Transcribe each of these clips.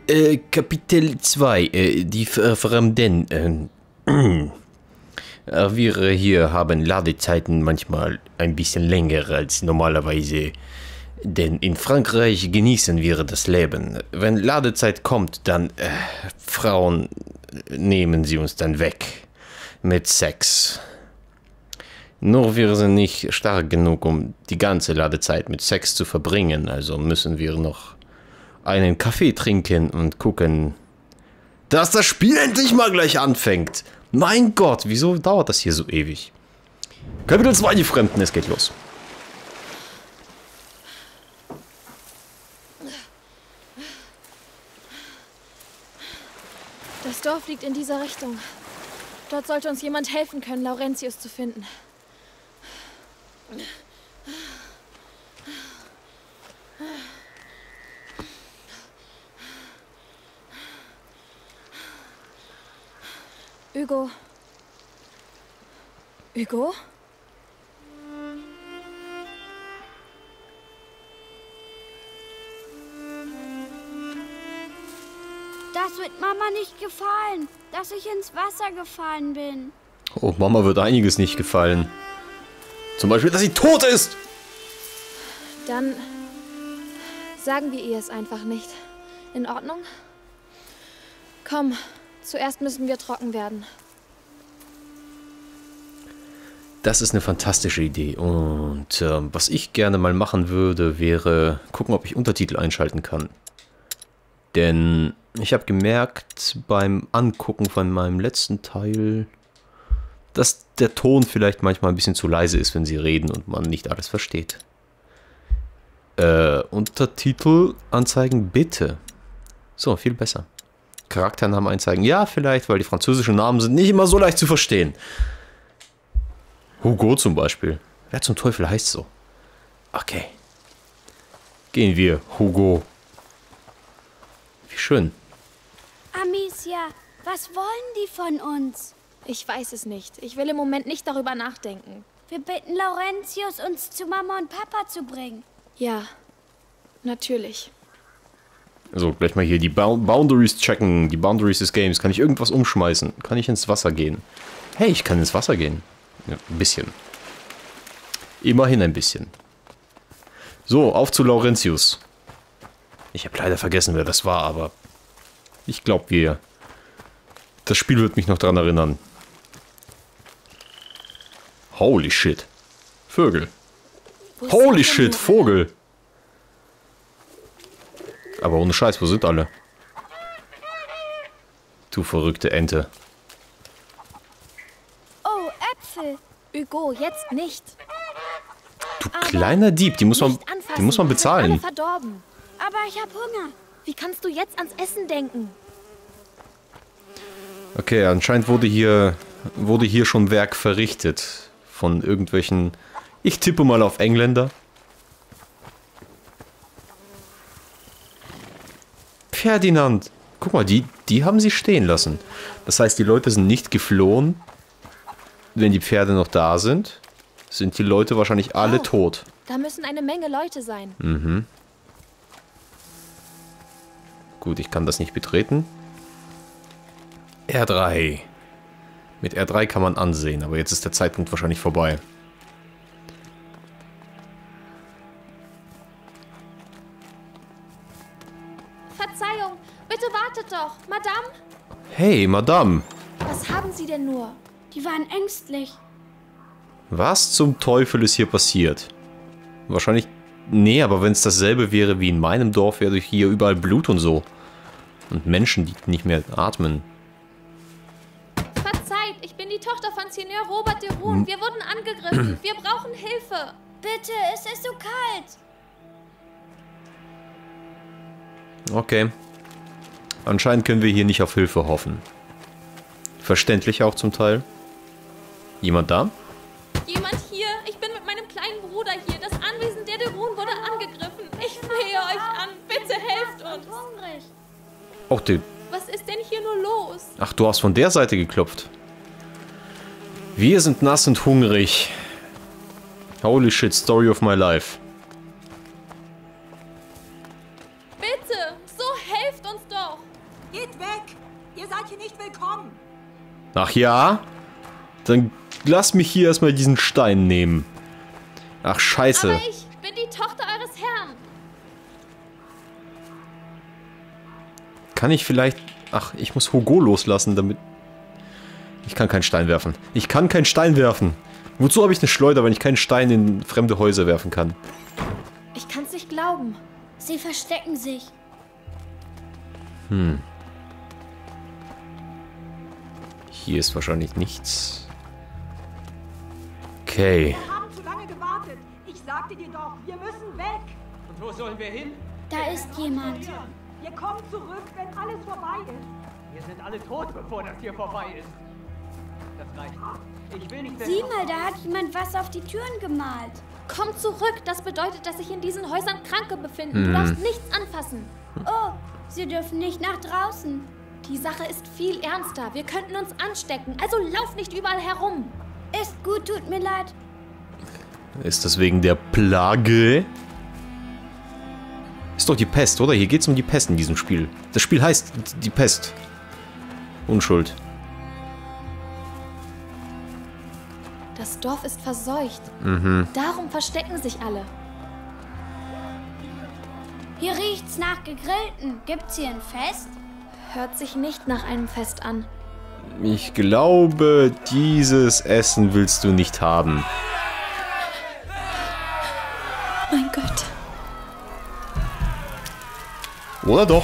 Kapitel 2, die Fremden. Wir hier haben Ladezeiten manchmal ein bisschen länger als normalerweise. Denn in Frankreich genießen wir das Leben. Wenn Ladezeit kommt, dann Frauen nehmen sie uns dann weg. Mit Sex. Nur wir sind nicht stark genug, um die ganze Ladezeit mit Sex zu verbringen. Also müssen wir noch einen Kaffee trinken und gucken, dass das Spiel endlich mal gleich anfängt. Mein Gott, wieso dauert das hier so ewig? Kapitel 2, die Fremden, es geht los. Das Dorf liegt in dieser Richtung. Dort sollte uns jemand helfen können, Laurentius zu finden. Hugo? Hugo? Das wird Mama nicht gefallen, dass ich ins Wasser gefallen bin. Oh, Mama wird einiges nicht gefallen. Zum Beispiel, dass sie tot ist! Dann sagen wir ihr es einfach nicht. In Ordnung? Komm, zuerst müssen wir trocken werden. Das ist eine fantastische Idee. Und was ich gerne mal machen würde, wäre gucken, ob ich Untertitel einschalten kann. Denn ich habe gemerkt beim Angucken von meinem letzten Teil, dass der Ton vielleicht manchmal ein bisschen zu leise ist, wenn sie reden und man nicht alles versteht. Untertitel anzeigen, bitte. So, viel besser. Charakternamen einzeigen, ja, vielleicht, weil die französischen Namen sind nicht immer so leicht zu verstehen. Hugo zum Beispiel. Wer zum Teufel heißt so? Okay. Gehen wir, Hugo. Wie schön. Amicia, was wollen die von uns? Ich weiß es nicht. Ich will im Moment nicht darüber nachdenken. Wir bitten Laurentius, uns zu Mama und Papa zu bringen. Ja, natürlich. So, gleich mal hier die Boundaries checken. Die Boundaries des Games. Kann ich irgendwas umschmeißen? Kann ich ins Wasser gehen? Hey, ich kann ins Wasser gehen. Ja, ein bisschen. Immerhin ein bisschen. So, auf zu Laurentius. Ich habe leider vergessen, wer das war, aber ich glaube, das Spiel wird mich noch daran erinnern. Holy shit. Vögel. Holy shit, Vogel. Aber ohne Scheiß, wo sind alle? Du verrückte Ente. Oh, Äpfel. Hugo, jetzt nicht. Du kleiner Dieb, die muss man bezahlen. Alle verdorben. Aber ich habe Hunger. Wie kannst du jetzt ans Essen denken? Okay, anscheinend wurde hier schon Werk verrichtet. Von irgendwelchen... Ich tippe mal auf Engländer. Ferdinand! Guck mal, die haben sie stehen lassen. Das heißt, die Leute sind nicht geflohen. Wenn die Pferde noch da sind, sind die Leute wahrscheinlich alle tot. Da müssen eine Menge Leute sein. Mhm. Gut, ich kann das nicht betreten. R3. Mit R3 kann man ansehen, aber jetzt ist der Zeitpunkt wahrscheinlich vorbei. Verzeihung, bitte wartet doch. Madame? Hey, Madame. Was haben Sie denn nur? Die waren ängstlich. Was zum Teufel ist hier passiert? Wahrscheinlich... Nee, aber wenn es dasselbe wäre wie in meinem Dorf, wäre hier überall Blut und so. Und Menschen, die nicht mehr atmen. Verzeiht, ich bin die Tochter von Seigneur Robert de Roon. Wir wurden angegriffen. Wir brauchen Hilfe. Bitte, es ist so kalt. Okay. Anscheinend können wir hier nicht auf Hilfe hoffen. Verständlich auch zum Teil. Jemand da? Jemand hier? Ich bin mit meinem kleinen Bruder hier. Das Anwesen der de Roon wurde angegriffen. Ich flehe euch an. Bitte helft uns. Hungrig. Auch die... Was ist denn hier nur los? Ach, du hast von der Seite geklopft. Wir sind nass und hungrig. Holy shit, story of my life. Bitte, so helft uns doch. Ach ja? Dann lass mich hier erstmal diesen Stein nehmen. Ach, scheiße. Aber ich bin die Tochter eures Herrn. Kann ich vielleicht... Ach, ich muss Hugo loslassen, damit... Ich kann keinen Stein werfen. Ich kann keinen Stein werfen. Wozu habe ich eine Schleuder, wenn ich keinen Stein in fremde Häuser werfen kann? Ich kann's nicht glauben. Sie verstecken sich. Hier ist wahrscheinlich nichts. Okay. Wir haben zu lange gewartet. Ich sagte dir doch, wir müssen weg. Und wo sollen wir hin? Da ist jemand. Wir kommen zurück, wenn alles vorbei ist. Wir sind alle tot, bevor das hier vorbei ist. Das reicht. Ich will nicht mehr... Sieh mal, da hat jemand was auf die Türen gemalt. Komm zurück. Das bedeutet, dass sich in diesen Häusern Kranke befinden. Du darfst nichts anfassen. Oh, sie dürfen nicht nach draußen. Die Sache ist viel ernster. Wir könnten uns anstecken. Also lauf nicht überall herum. Ist gut, tut mir leid. Ist das wegen der Plage? Ist doch die Pest, oder? Hier geht es um die Pest in diesem Spiel. Das Spiel heißt die Pest. Unschuld. Das Dorf ist verseucht. Darum verstecken sich alle. Hier riecht's nach Gegrillten. Gibt's hier ein Fest? Hört sich nicht nach einem Fest an. Ich glaube, dieses Essen willst du nicht haben. Mein Gott. Oder doch?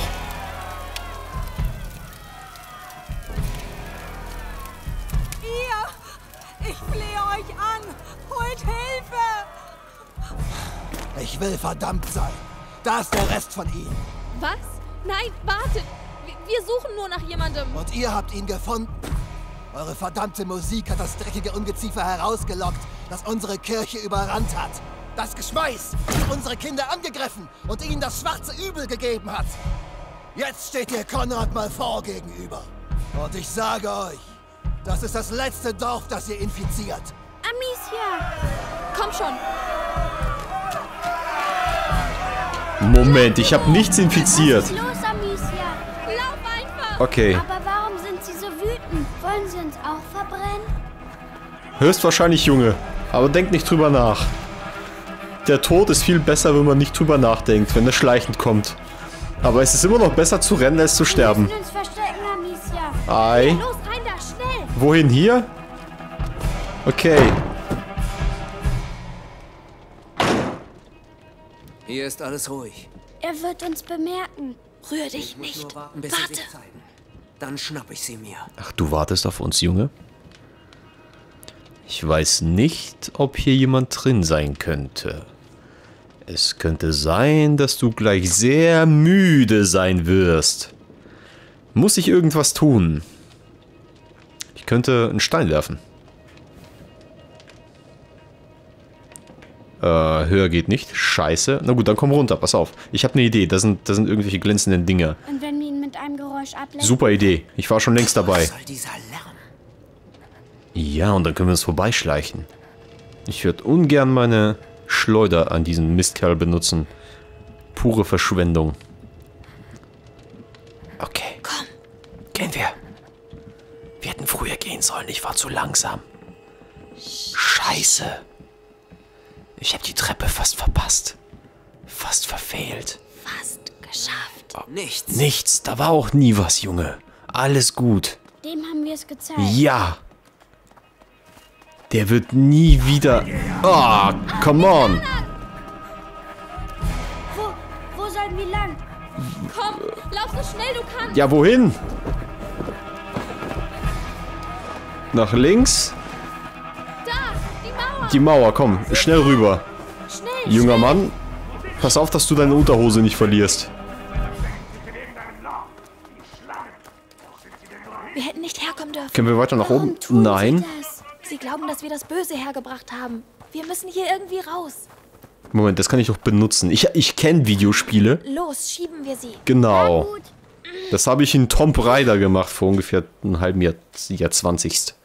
Ich flehe euch an. Holt Hilfe. Ich will verdammt sein. Da ist der Rest von ihnen. Was? Nein, wartet. Wir suchen nur nach jemandem. Und ihr habt ihn gefunden. Eure verdammte Musik hat das dreckige Ungeziefer herausgelockt, das unsere Kirche überrannt hat. Das Geschmeiß, das unsere Kinder angegriffen und ihnen das schwarze Übel gegeben hat. Jetzt steht ihr Konrad mal vor gegenüber. Und ich sage euch, das ist das letzte Dorf, das ihr infiziert. Amicia! Komm schon. Moment, ich habe nichts infiziert. Was ist los, Amicia? Lauf einfach. Okay, Aber warum sind sie so wütend? Wollen sie uns auch verbrennen? höchstwahrscheinlich, Junge. Aber denk nicht drüber nach. Der Tod ist viel besser, wenn man nicht drüber nachdenkt, wenn er schleichend kommt. Aber es ist immer noch besser zu rennen, als zu sterben. Wir müssen uns verstecken, Amicia. Ei. Los, rein da, schnell. Wohin, hier? Okay. Hier ist alles ruhig. Er wird uns bemerken. Rühr dich Ich muss nicht. nur warten, bis sie Warte. sich zeigen. Dann schnapp ich sie mir. Ach, du wartest auf uns, Junge? Ich weiß nicht, ob hier jemand drin sein könnte. Es könnte sein, dass du gleich sehr müde sein wirst. Muss ich irgendwas tun? Ich könnte einen Stein werfen. Höher geht nicht. Scheiße. Na gut, dann komm runter. Pass auf. Ich habe eine Idee. Das sind irgendwelche glänzenden Dinger. Und wenn wir ihn mit einem Geräusch ablenken? Super Idee. Ich war schon längst dabei. Was soll dieser Lärm? Ja, und dann können wir uns vorbeischleichen. Ich würde ungern meine Schleuder an diesen Mistkerl benutzen. Pure Verschwendung. Okay. Komm. Gehen wir. Wir hätten früher gehen sollen. Ich war zu langsam. Scheiße. Ich habe die Treppe fast verpasst. Fast verfehlt. Fast geschafft. Nichts. Nichts. Da war auch nie was, Junge. Alles gut. Dem haben wir es gezeigt. Ja. Der wird nie wieder... Ah, come on. Wo sollen wir lang? Komm, lauf so schnell du kannst. Ja, wohin? Nach links? Da, die Mauer. Die Mauer, komm, schnell rüber. Schnell. Junger Mann, pass auf, dass du deine Unterhose nicht verlierst. Wir hätten nicht herkommen dürfen. Können wir weiter nach oben? Warum tun Nein. sie das? Sie glauben, dass wir das Böse hergebracht haben. Wir müssen hier irgendwie raus. Moment, das kann ich doch benutzen. Ich kenne Videospiele. Los, schieben wir sie. Genau. Gut. Das habe ich in Tomb Raider gemacht vor ungefähr einem halben Jahrzwanzigst.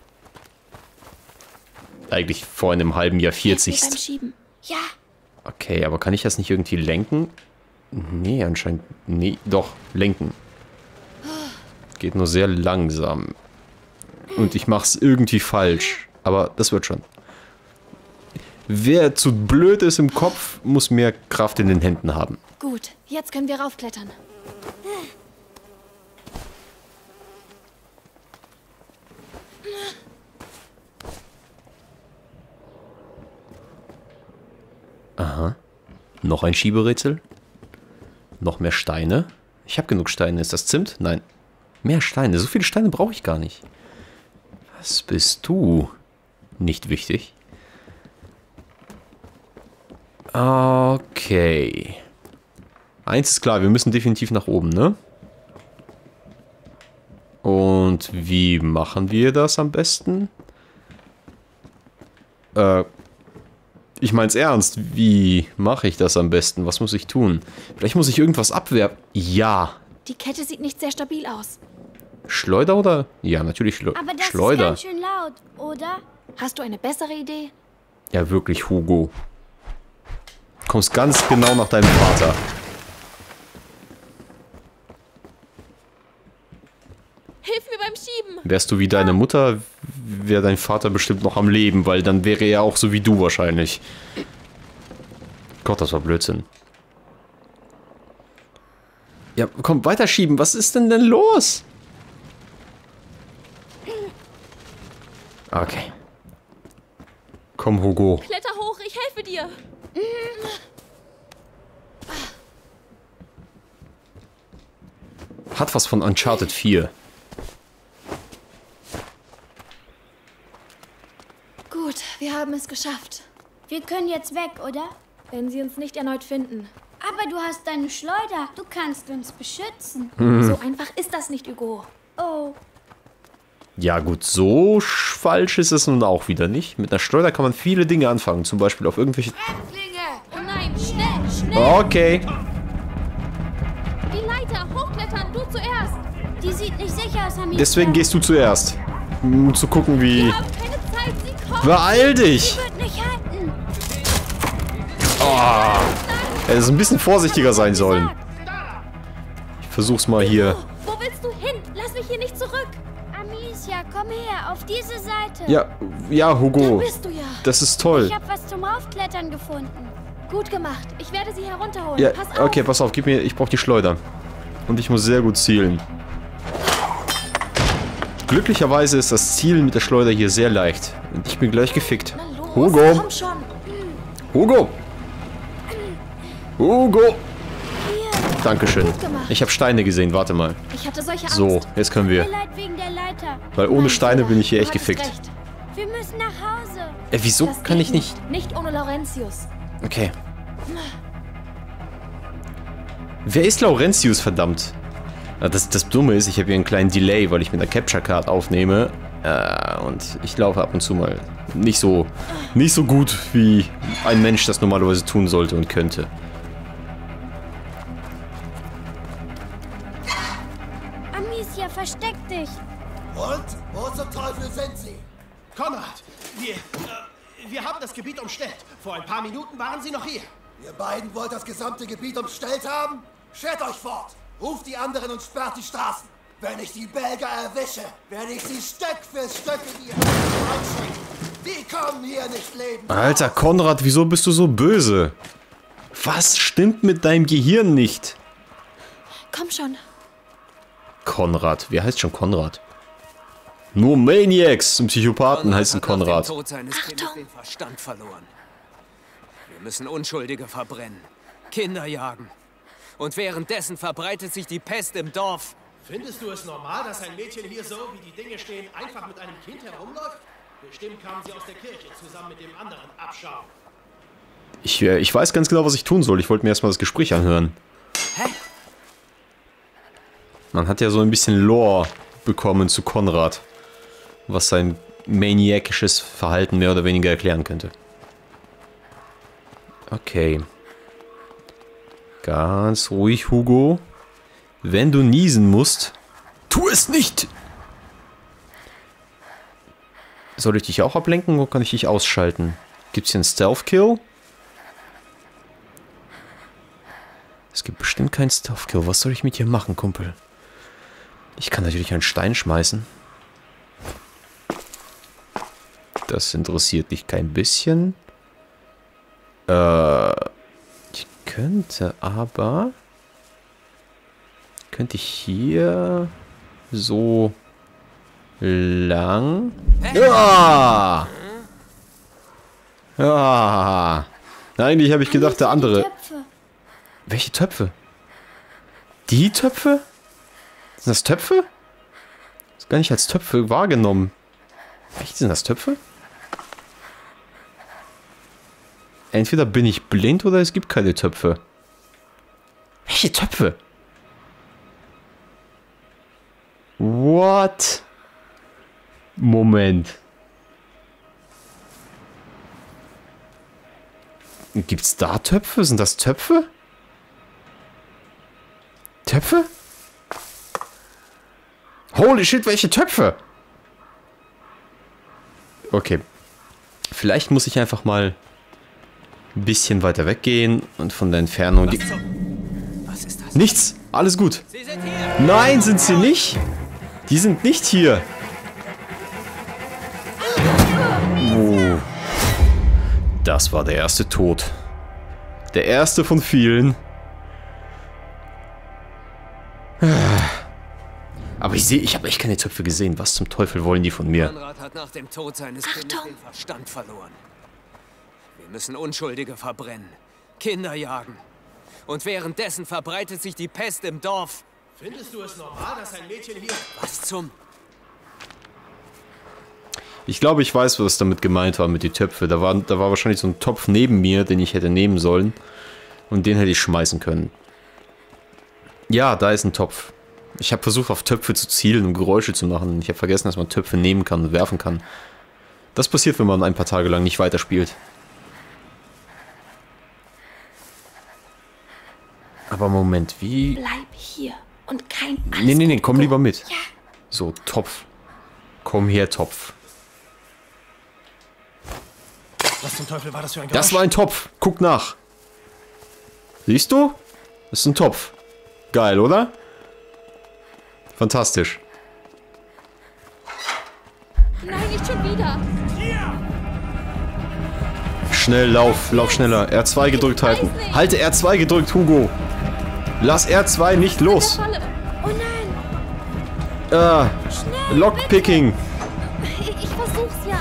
Eigentlich vor einem halben Jahr Wir beim 40. Schieben. Ja, Okay, aber kann ich das nicht irgendwie lenken? Nee, anscheinend. Nee, doch, lenken. Geht nur sehr langsam. Und ich mach's irgendwie falsch. Aber das wird schon. Wer zu blöd ist im Kopf, muss mehr Kraft in den Händen haben. Gut, jetzt können wir raufklettern. Aha. Noch ein Schieberätsel. Noch mehr Steine. Ich habe genug Steine. Ist das Zimt? Nein. Mehr Steine. So viele Steine brauche ich gar nicht. Was bist du? Nicht wichtig. Okay. Eins ist klar, wir müssen definitiv nach oben, ne? Und wie machen wir das am besten? Ich mein's ernst. Wie mache ich das am besten? Was muss ich tun? Vielleicht muss ich irgendwas abwerfen. Ja. Die Kette sieht nicht sehr stabil aus. Schleuder oder? Ja, natürlich Aber das Schleuder. ist ganz schön laut, oder? Hast du eine bessere Idee? Ja, wirklich, Hugo. Du kommst ganz genau nach deinem Vater. Hilf mir beim Schieben! Wärst du wie deine Mutter, wäre dein Vater bestimmt noch am Leben, weil dann wäre er auch so wie du wahrscheinlich. Gott, das war Blödsinn. Ja, komm, weiterschieben. Was ist denn los? Okay. Komm, Hugo. Kletter hoch, ich helfe dir! Hat was von Uncharted 4. Gut, wir haben es geschafft. Wir können jetzt weg, oder? Wenn sie uns nicht erneut finden. Aber du hast deine Schleuder. Du kannst uns beschützen. So einfach ist das nicht, Hugo. Oh, Ja gut, so falsch ist es nun auch wieder nicht. Mit einer Schleuder kann man viele Dinge anfangen. Zum Beispiel auf irgendwelche... Oh nein, schnell, schnell! Okay. Die Leiter, hochklettern, du zuerst! die sieht nicht sicher aus, Amicia. Deswegen gehst du zuerst. Um zu gucken, wie... Wir haben keine Zeit, sie kommt! Beeil dich! Wird nicht halten. Er ist ein bisschen vorsichtiger sein sollen. Ich versuch's mal hier. Wo willst du hin? Lass mich hier nicht zurück! Amicia, komm her, auf diese Seite. Ja, Hugo. Bist du ja! Das ist toll. Ich habe was zum Raufklettern gefunden. Gut gemacht. Ich werde sie herunterholen. Ja, Pass auf. okay, pass auf, gib mir... Ich brauche die Schleuder. Und ich muss sehr gut zielen. Glücklicherweise ist das Zielen mit der Schleuder hier sehr leicht. Und ich bin gleich gefickt. Na los, Hugo! komm schon. Hugo! Hugo! Hier, Dankeschön. Gut gemacht. Ich habe Steine gesehen, warte mal. Ich hatte solche Angst. So, jetzt können mir wir. leid wegen der Leiter. Weil ohne Steine bin ich hier Du echt hattest gefickt. recht. Wir müssen nach Hause. Wieso Das kann geht ich nicht... Nicht ohne Laurentius. Okay. Wer ist Laurentius, verdammt? Ja, das Dumme ist, ich habe hier einen kleinen Delay, weil ich mit einer Capture Card aufnehme. Und ich laufe ab und zu mal nicht so gut, wie ein Mensch das normalerweise tun sollte und könnte. Amicia, versteck dich. Und? Wo zum Teufel sind sie? Konrad, wir haben das Gebiet umstellt. Vor ein paar Minuten waren sie noch hier. Ihr beiden wollt das gesamte Gebiet umstellt haben? Schert euch fort! Ruft die anderen und sperrt die Straßen! Wenn ich die Belgier erwische, werde ich sie Stück für Stück in ihr einschränken. Die kommen hier nicht lebend. Alter, Konrad, wieso bist du so böse? Was stimmt mit deinem Gehirn nicht? Komm schon. Konrad, wer heißt schon Konrad? Nur Maniacs und Psychopathen heißen hat nach dem Konrad. Tod seines Kindes Achtung! den Verstand verloren. Wir müssen Unschuldige verbrennen, Kinder jagen. Und währenddessen verbreitet sich die Pest im Dorf. Findest du es normal, dass ein Mädchen hier so, wie die Dinge stehen, einfach mit einem Kind herumläuft? Bestimmt kamen sie aus der Kirche zusammen mit dem anderen Abschaum. Ich weiß ganz genau, was ich tun soll. Ich wollte mir erstmal das Gespräch anhören. Hä? Man hat ja so ein bisschen Lore bekommen zu Konrad, was sein maniakisches Verhalten mehr oder weniger erklären könnte. Okay. Ganz ruhig, Hugo. Wenn du niesen musst, tu es nicht! Soll ich dich auch ablenken oder kann ich dich ausschalten? Gibt's hier einen Stealth-Kill? Es gibt bestimmt keinen Stealth-Kill. Was soll ich mit dir machen, Kumpel? Ich kann natürlich einen Stein schmeißen. Das interessiert dich kein bisschen. Ich könnte aber... Könnte ich hier so lang... Ja! Ja! Eigentlich habe ich gedacht, der andere... Welche Töpfe? Die Töpfe? Sind das Töpfe? Das ist gar nicht als Töpfe wahrgenommen. Echt, sind das Töpfe? Entweder bin ich blind oder es gibt keine Töpfe. Welche Töpfe? What? Moment. Gibt's da Töpfe? Sind das Töpfe? Töpfe? Holy shit, welche Töpfe? Okay. Vielleicht muss ich einfach mal ein bisschen weiter weggehen und von der Entfernung die... Was ist das? Nichts! Alles gut! Sie sind hier! Nein, sind sie nicht! Die sind nicht hier! Oh. Das war der erste Tod. Der erste von vielen. Aber ich habe echt keine Töpfe gesehen. Was zum Teufel wollen die von mir? Konrad hat nach dem Tod seines Kindes den Verstand verloren. Wir müssen Unschuldige verbrennen, Kinder jagen. Und währenddessen verbreitet sich die Pest im Dorf. Findest du es normal, dass ein Mädchen hier... Was zum... Ich glaube, ich weiß, was damit gemeint war mit den Töpfen. Da war wahrscheinlich so ein Topf neben mir, den ich hätte nehmen sollen. Und den hätte ich schmeißen können. Ja, da ist ein Topf. Ich habe versucht, auf Töpfe zu zielen und Geräusche zu machen. Ich habe vergessen, dass man Töpfe nehmen kann und werfen kann. Das passiert, wenn man ein paar Tage lang nicht weiterspielt. Aber Moment, wie... Bleib hier und kein... Nee, komm lieber mit. Ja. So, Topf. Komm her, Topf. Was zum Teufel war das für ein Geräusch? Das war ein Topf. Guck nach. Siehst du? Das ist ein Topf. Geil, oder? Fantastisch. Nein, nicht schon wieder. Schnell, lauf schneller. R2 gedrückt halten. Halte R2 gedrückt, Hugo. Lass R2 nicht los. Oh nein. Schnell, Lockpicking. Ich versuch's ja.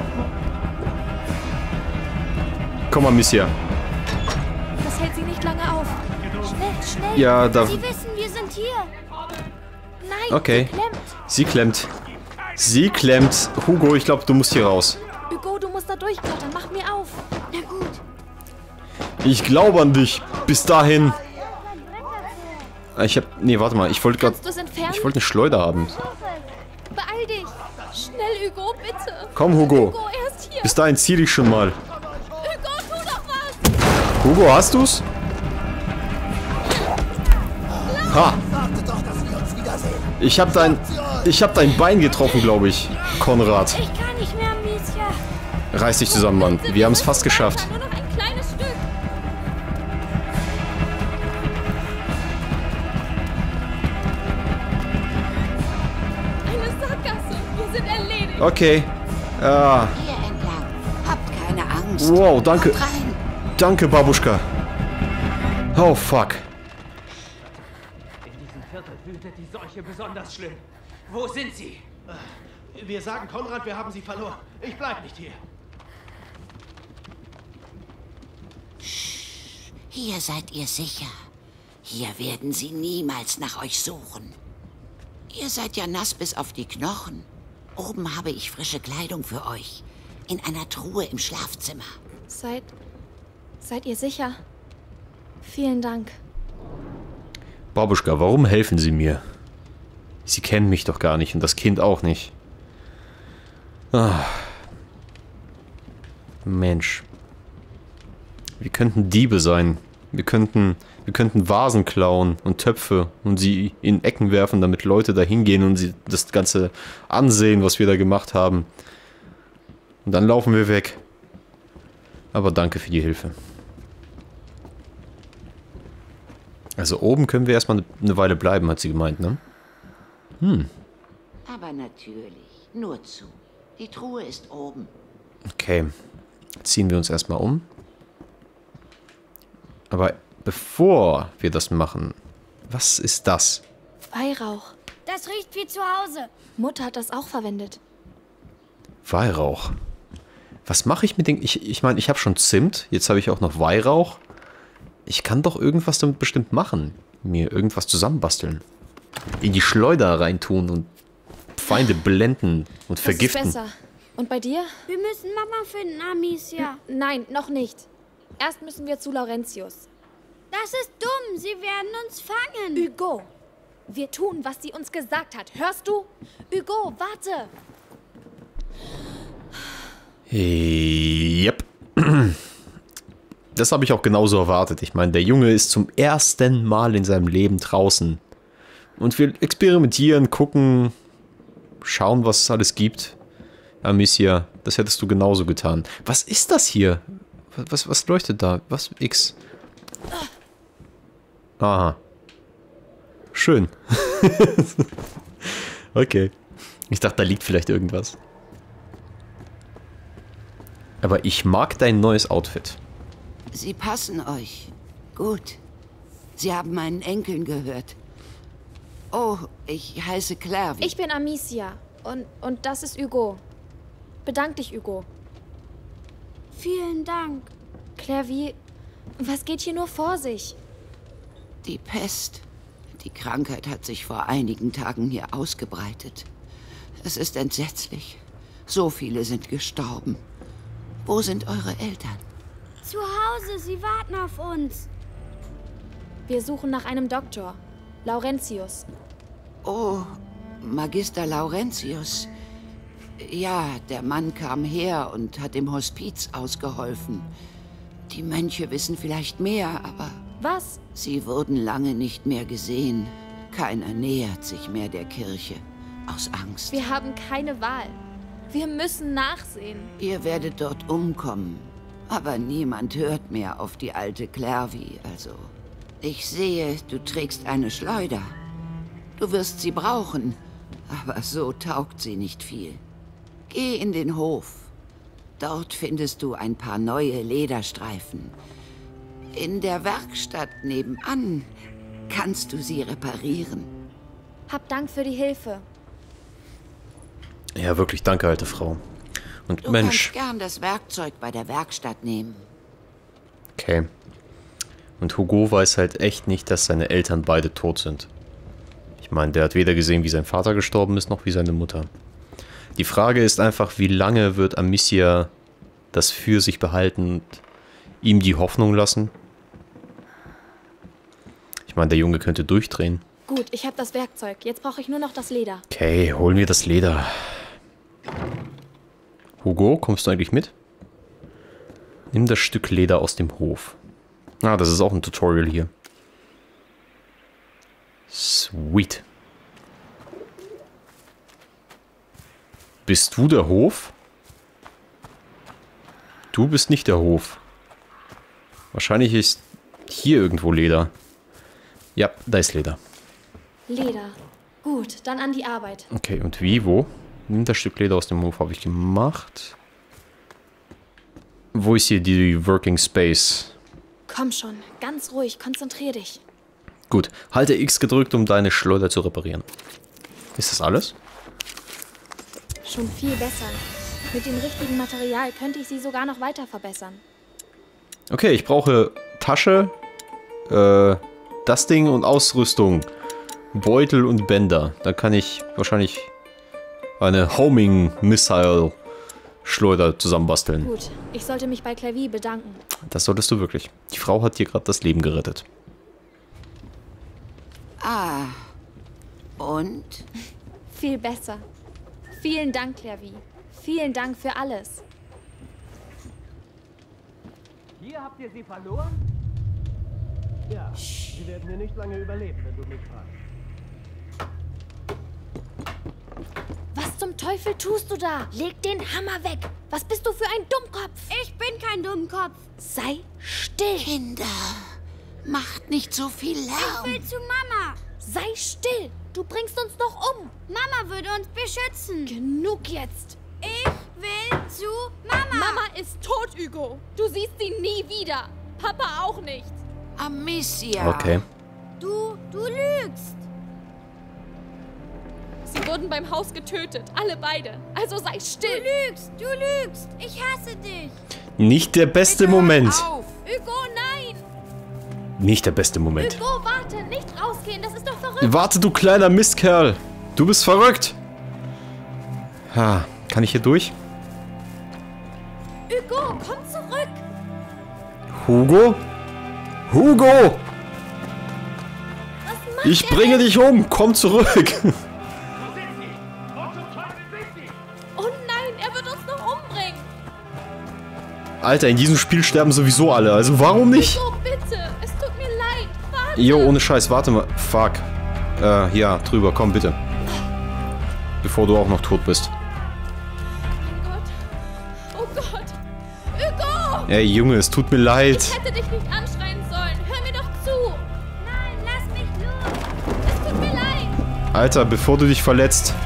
Komm mal, Missia. Das hält sie nicht lange auf. schnell. Ja, da... Sie wissen, wir sind hier. Nein, Okay. sie klemmt. Sie klemmt. Hugo, ich glaube, du musst hier raus. Hugo, du musst da durchklettern. Mach mir auf. Na gut. Ich glaube an dich. Bis dahin. Ich hab... Nee, warte mal. Ich wollte gerade... Kannst du's entfernen? Ich wollte eine Schleuder haben. Beeil dich. Schnell, Hugo, bitte. Komm, Hugo. Hugo, er ist hier. Bis dahin zieh dich schon mal. Hugo, tu doch was. Hugo, hast du's? Ha! Warte doch, dass wir uns wiedersehen. Ich hab dein Bein getroffen, glaube ich. Konrad. Ich kann nicht mehr, Misja. Reiß dich zusammen, Mann. Wir haben es fast geschafft. Nur noch ein kleines Stück. Eine Sackgasse. Wir sind erledigt. Okay. Ah. Hier entlang. Habt keine Angst. Wow, danke. Kommt rein. Danke, Babuschka. Oh, fuck. In diesem Viertel wütet die Seuche besonders schlimm. Wo sind sie? Wir sagen Konrad, wir haben sie verloren. Ich bleib nicht hier. Hier seid ihr sicher. Hier werden sie niemals nach euch suchen. Ihr seid ja nass bis auf die Knochen. Oben habe ich frische Kleidung für euch. In einer Truhe im Schlafzimmer. Seid ihr sicher? Vielen Dank. Babuschka, warum helfen Sie mir? Sie kennen mich doch gar nicht und das Kind auch nicht. Ah. Mensch. Wir könnten Diebe sein. Wir könnten Vasen klauen und Töpfe und sie in Ecken werfen, damit Leute da hingehen und sie das Ganze ansehen, was wir da gemacht haben. Und dann laufen wir weg. Aber danke für die Hilfe. Also oben können wir erstmal eine Weile bleiben, hat sie gemeint, ne? Aber natürlich, nur zu. Die Truhe ist oben. Okay. Ziehen wir uns erstmal um. Aber bevor wir das machen, was ist das? Weihrauch. Das riecht wie zu Hause. Mutter hat das auch verwendet. Weihrauch. Was mache ich mit den... Ich meine, ich habe schon Zimt. Jetzt habe ich auch noch Weihrauch. Ich kann doch irgendwas damit bestimmt machen. Mir irgendwas zusammenbasteln. In die Schleuder reintun und Feinde blenden und vergiften. Das ist besser. Und bei dir? Wir müssen Mama finden, Amicia. Nein, noch nicht. Erst müssen wir zu Laurentius. Das ist dumm. Sie werden uns fangen. Hugo, wir tun, was sie uns gesagt hat. Hörst du? Hugo, warte. Yep. Das habe ich auch genauso erwartet. Ich meine, der Junge ist zum ersten Mal in seinem Leben draußen. Und wir experimentieren, gucken, schauen, was es alles gibt. Amicia, das hättest du genauso getan. Was ist das hier? Was leuchtet da? Was? X? Aha. Schön. Okay. Ich dachte, da liegt vielleicht irgendwas. Aber ich mag dein neues Outfit. Sie passen euch. Gut. Sie haben meinen Enkeln gehört. Oh, ich heiße Claire. Ich bin Amicia. Und das ist Hugo. Bedank dich, Hugo. Vielen Dank. Claire, was geht hier nur vor sich? Die Pest. Die Krankheit hat sich vor einigen Tagen hier ausgebreitet. Es ist entsetzlich. So viele sind gestorben. Wo sind eure Eltern? Zu Hause, sie warten auf uns. Wir suchen nach einem Doktor. Laurentius. Oh, Magister Laurentius. Ja, der Mann kam her und hat dem Hospiz ausgeholfen. Die Mönche wissen vielleicht mehr, aber... Was? Sie wurden lange nicht mehr gesehen. Keiner nähert sich mehr der Kirche. Aus Angst. Wir haben keine Wahl. Wir müssen nachsehen. Ihr werdet dort umkommen. Aber niemand hört mehr auf die alte Clervy, also... Ich sehe, du trägst eine Schleuder. Du wirst sie brauchen, aber so taugt sie nicht viel. Geh in den Hof. Dort findest du ein paar neue Lederstreifen. In der Werkstatt nebenan kannst du sie reparieren. Hab Dank für die Hilfe. Ja, wirklich danke, alte Frau. Und Du Mensch. kannst gern das Werkzeug bei der Werkstatt nehmen. Okay. Und Hugo weiß halt echt nicht, dass seine Eltern beide tot sind. Ich meine, der hat weder gesehen, wie sein Vater gestorben ist, noch wie seine Mutter. Die Frage ist einfach, wie lange wird Amicia das für sich behalten und ihm die Hoffnung lassen? Ich meine, der Junge könnte durchdrehen. Gut, ich habe das Werkzeug. Jetzt brauche ich nur noch das Leder. Okay, holen wir das Leder. Hugo, kommst du eigentlich mit? Nimm das Stück Leder aus dem Hof. Ah, das ist auch ein Tutorial hier. Sweet. Bist du der Hof? Du bist nicht der Hof. Wahrscheinlich ist hier irgendwo Leder. Ja, da ist Leder. Leder. Gut, dann an die Arbeit. Okay, und wie, wo? Nimm das Stück Leder aus dem Hof, habe ich gemacht. Wo ist hier die Working Space? Komm schon, ganz ruhig, konzentrier dich. Gut, halte X gedrückt, um deine Schleuder zu reparieren. Ist das alles? Schon viel besser. Mit dem richtigen Material könnte ich sie sogar noch weiter verbessern. Okay, ich brauche Tasche, das Ding und Ausrüstung. Beutel und Bänder. Da kann ich wahrscheinlich eine Homing-Missile-Schleuder zusammenbasteln. Gut, ich sollte mich bei Clavier bedanken. Das solltest du wirklich. Die Frau hat dir gerade das Leben gerettet. Ah, und? Viel besser. Vielen Dank, Clavier. Vielen Dank für alles. Hier habt ihr sie verloren? Ja, sie werden hier nicht lange überleben, wenn du mich fragst. Was zum Teufel tust du da? Leg den Hammer weg. Was bist du für ein Dummkopf? Ich bin kein Dummkopf. Sei still. Kinder, macht nicht so viel Ich Lärm. will zu Mama. Sei still. Du bringst uns doch um. Mama würde uns beschützen. Genug jetzt. Ich will will zu Mama. Mama ist tot, Hugo. Du siehst sie nie wieder. Papa auch nicht. Amicia. Okay. Du lügst. Sie wurden beim Haus getötet. Alle beide. Also sei still. Du lügst. Ich hasse dich. Nicht der beste Moment. Auf. Hugo, nein. Nicht der beste Moment. Hugo, warte. Nicht rausgehen. Das ist doch verrückt. Warte, du kleiner Mistkerl. Du bist verrückt. Ha, kann ich hier durch? Hugo, komm zurück. Hugo? Hugo! Was macht Ich er bringe denn? dich um. Komm zurück. Oh nein, er wird uns noch umbringen. Alter, in diesem Spiel sterben sowieso alle. Also warum nicht? Hugo, bitte. Es tut mir leid. Warte. Jo, ohne Scheiß. Warte mal. Fuck. Ja, drüber. Komm, bitte. Bevor du auch noch tot bist. Oh Gott. Hugo! Ey, Junge, es tut mir leid. Ich hätte dich nicht anschreien sollen. Hör mir doch zu. Nein, lass mich los. Es tut mir leid. Alter, bevor du dich verletzt.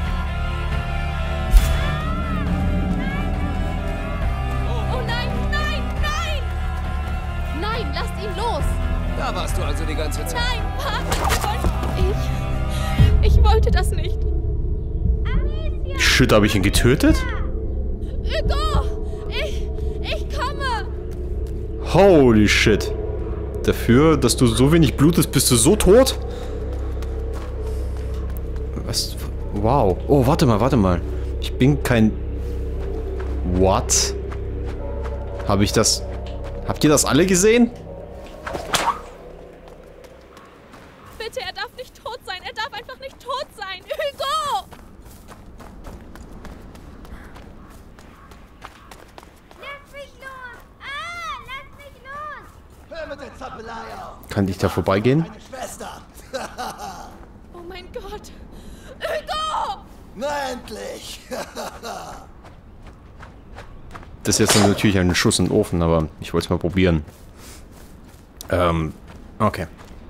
Oh nein, nein, nein! Nein, lasst ihn los. Da warst du also die ganze Zeit. Nein, Papa. Ich wollte das nicht. Shit, habe ich ihn getötet? Hugo! Ich komme! Holy shit. Dafür, dass du so wenig blutest, bist du so tot? Was? Wow. Oh, warte mal. Ich bin kein... What? Habe ich das... Habt ihr das alle gesehen? Bitte, er darf nicht tot sein. Er darf einfach nicht tot sein. Hugo! Lass mich los. Lass mich los. Hör mit der Zappelei auf. Kann ich da vorbeigehen? Meine Schwester. Oh mein Gott. Hugo! Na endlich. Das ist jetzt natürlich ein Schuss in den Ofen, aber ich wollte es mal probieren. Okay.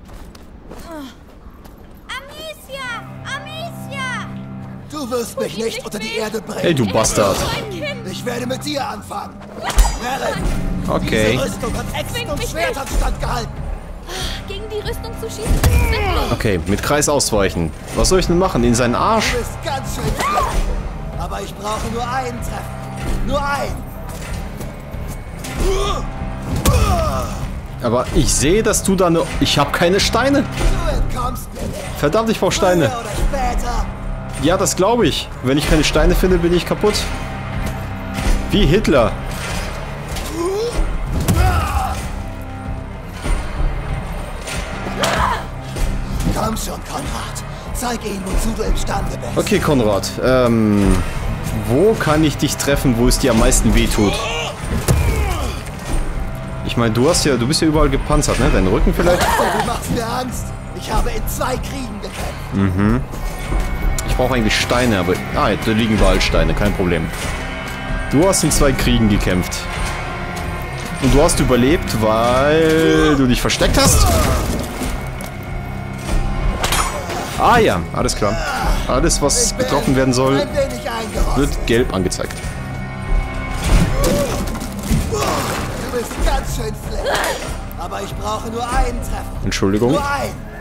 Amicia! Du wirst mich nicht unter die Erde bringen. Hey, du Bastard. Ich werde mit dir anfangen. Merrin, Okay. diese Rüstung hat Äxten und Schwertern standgehalten. Gegen die Rüstung zu schießen, ist zwecklos. Okay, mit Kreis ausweichen. Was soll ich denn machen? In seinen Arsch? Du bist ganz schön flink. Aber ich brauche nur einen Treffer. Nur einen. Aber ich sehe, dass du da ne... Ich habe keine Steine. Du entkommst mir nicht. Verdammt, ich brauche Steine. Früher oder später. Ja, das glaube ich. Wenn ich keine Steine finde, bin ich kaputt. Wie Hitler. Komm schon, Konrad. Zeig ihnen, wozu du imstande bist. Okay, Konrad. Wo kann ich dich treffen, wo es dir am meisten wehtut? Ich meine, du bist ja überall gepanzert, ne? Dein Rücken vielleicht? Du machst mir Angst. Ich habe in 2 Kriegen gekämpft. Mhm. Ich brauche eigentlich Steine, aber... Ah, da liegen überall Steine, kein Problem. Du hast in 2 Kriegen gekämpft. Und du hast überlebt, weil du dich versteckt hast? Ah ja, alles klar. Alles, was getroffen werden soll, Ein wenig eingerostet. wird gelb angezeigt. Du bist ganz schön flink. Aber ich brauche nur einen Treffer. Entschuldigung. Nur einen.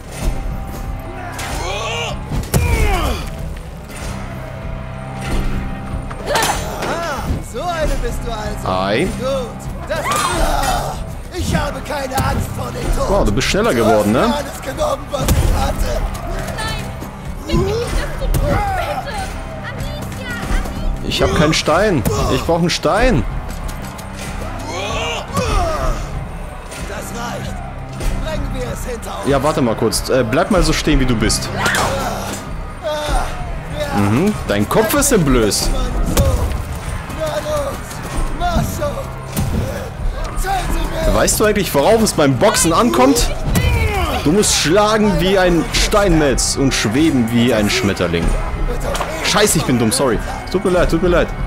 So eine bist du also. Ei. Gut. Ich habe keine Angst vor dem Tod. Wow, du bist schneller geworden, Du hast ne? mir alles genommen, was ich hatte. Zwing mich nicht, das zu tun, bitte. Ich habe keinen Stein. Ich brauche einen Stein. Das reicht. Bringen wir es hinter uns. Ja, warte mal kurz. Bleib mal so stehen, wie du bist. Mhm, dein Kopf ist entblößt. Na los. Mach schon. Zeigen Sie mir. Weißt du eigentlich, worauf es beim Boxen ankommt? Du musst schlagen wie ein Steinmetz und schweben wie ein Schmetterling. Scheiße, ich bin dumm, sorry. Tut mir leid, tut mir leid.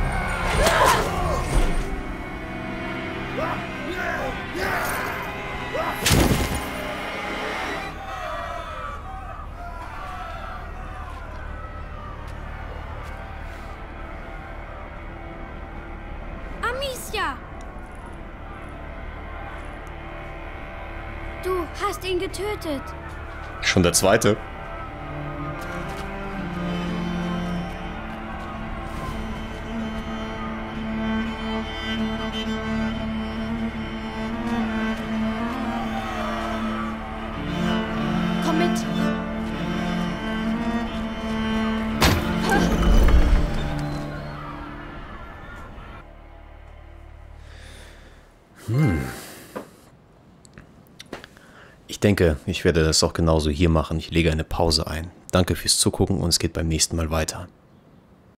Du hast ihn getötet. Schon der zweite. Komm mit. Ich denke, ich werde das auch genauso hier machen. Ich lege eine Pause ein. Danke fürs Zugucken und es geht beim nächsten Mal weiter.